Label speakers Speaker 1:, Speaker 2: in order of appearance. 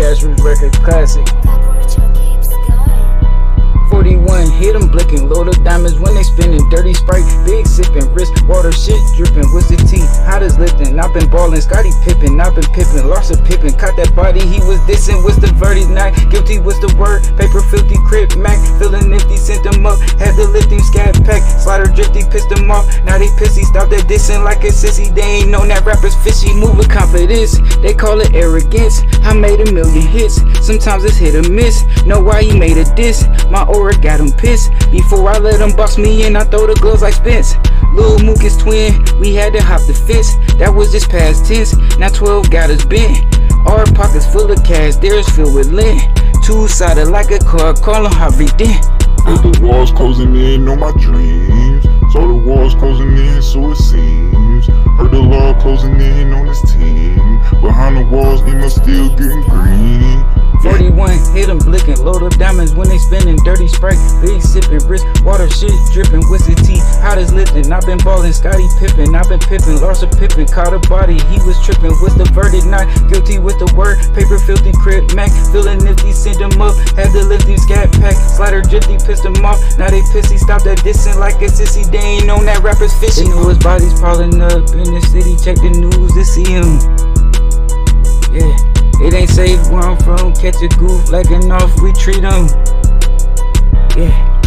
Speaker 1: grassroots record classic. 41 hit 'em blinking, load of diamonds when they spinning. Dirty Sprite, big sipping, wrist water, shit dripping. What's the tea? Hot as lifting. I've been ballin', Scotty Pippen, I've been pippin'. Lost a Pippin, caught that body, he was dissing. What's the verdict? Not guilty, what's the word? Paper filthy, crib Mac, feeling nifty, sent them up. Had to lift him, scat pack, slider drifty, pissed them off. Now they pissy, stop that dissing like a sissy. They ain't known that rappers fishy, move with confidence. They call it arrogance. I made a million hits, sometimes it's hit or miss. Know why you made a diss? My aura got him pissed. Before I let him box me in, I throw the gloves like Spence. Lil Mook is twin, we had to hop the fence. That was just past tense, now 12 got us bent. Our pockets full of cash, theirs filled with lint. Two-sided like a car, call him Harvey Dent.
Speaker 2: Heard the walls closing in on my dreams. Saw the walls closing in, so it seems. Heard the law closing in on this team. Behind the walls, they must still getting green.
Speaker 1: 41 hit 'em blinking, load of diamonds when they spinning. Dirty Sprite, big sipping, wrist water, shit dripping. What's the tea? Hot as lifting. I've been ballin', Scotty Pippen, I've been pippin'. Lost a Pippin, caught a body, he was trippin'. What's the verdict? Not guilty, with the word? Paper filthy, crib Mac, feeling nifty, sent them up. Had to lift him, scat pack, slider drifty, pissed them off. Now they pissy, stop that dissing like a sissy. They ain't known that rappers fishy. They know his body's piling up in the city. Check the news to see him. Yeah. It ain't safe where I'm from, catch a goof, lagging off, we treat 'em. Yeah.